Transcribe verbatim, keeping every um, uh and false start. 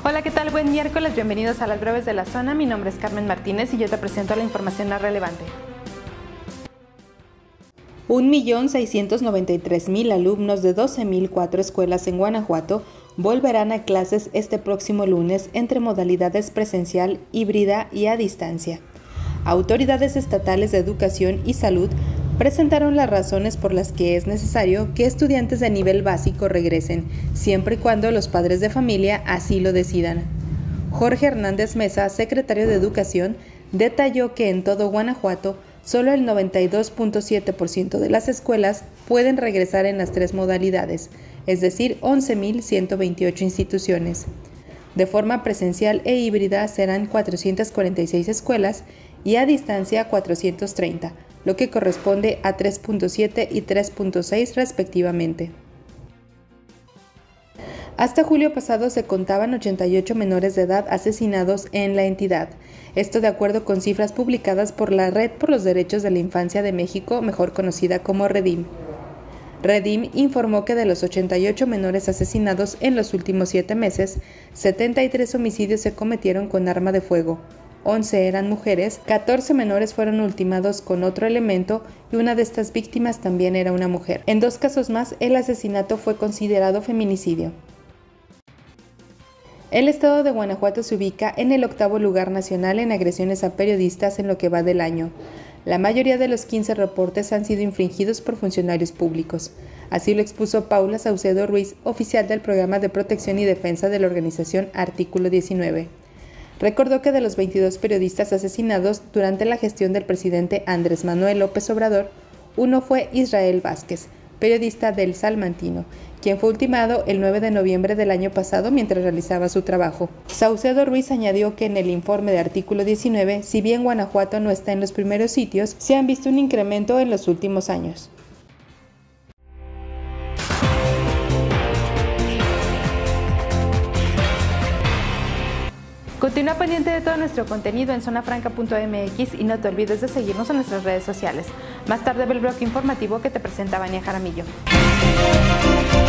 Hola, ¿qué tal? Buen miércoles, bienvenidos a las breves de la zona. Mi nombre es Carmen Martínez y yo te presento la información más relevante. un millón seiscientos noventa y tres mil alumnos de doce mil cuatro escuelas en Guanajuato volverán a clases este próximo lunes entre modalidades presencial, híbrida y a distancia. Autoridades estatales de educación y salud presentaron las razones por las que es necesario que estudiantes de nivel básico regresen, siempre y cuando los padres de familia así lo decidan. Jorge Hernández Mesa, secretario de Educación, detalló que en todo Guanajuato, solo el noventa y dos punto siete por ciento de las escuelas pueden regresar en las tres modalidades, es decir, once mil ciento veintiocho instituciones. De forma presencial e híbrida serán cuatrocientas cuarenta y seis escuelas y a distancia cuatrocientas treinta, lo que corresponde a tres punto siete y tres punto seis respectivamente. Hasta julio pasado se contaban ochenta y ocho menores de edad asesinados en la entidad, esto de acuerdo con cifras publicadas por la Red por los Derechos de la Infancia de México, mejor conocida como REDIM. REDIM informó que de los ochenta y ocho menores asesinados en los últimos siete meses, setenta y tres homicidios se cometieron con arma de fuego, once eran mujeres, catorce menores fueron ultimados con otro elemento y una de estas víctimas también era una mujer. En dos casos más, el asesinato fue considerado feminicidio. El estado de Guanajuato se ubica en el octavo lugar nacional en agresiones a periodistas en lo que va del año. La mayoría de los quince reportes han sido infringidos por funcionarios públicos. Así lo expuso Paula Saucedo Ruiz, oficial del Programa de Protección y Defensa de la organización Artículo diecinueve. Recordó que de los veintidós periodistas asesinados durante la gestión del presidente Andrés Manuel López Obrador, uno fue Israel Vázquez, periodista del Salmantino, quien fue ultimado el nueve de noviembre del año pasado mientras realizaba su trabajo. Saucedo Ruiz añadió que en el informe de Artículo diecinueve, si bien Guanajuato no está en los primeros sitios, se han visto un incremento en los últimos años. Continúa pendiente de todo nuestro contenido en zona franca punto m x y no te olvides de seguirnos en nuestras redes sociales. Más tarde ve el bloque informativo que te presenta Vania Jaramillo.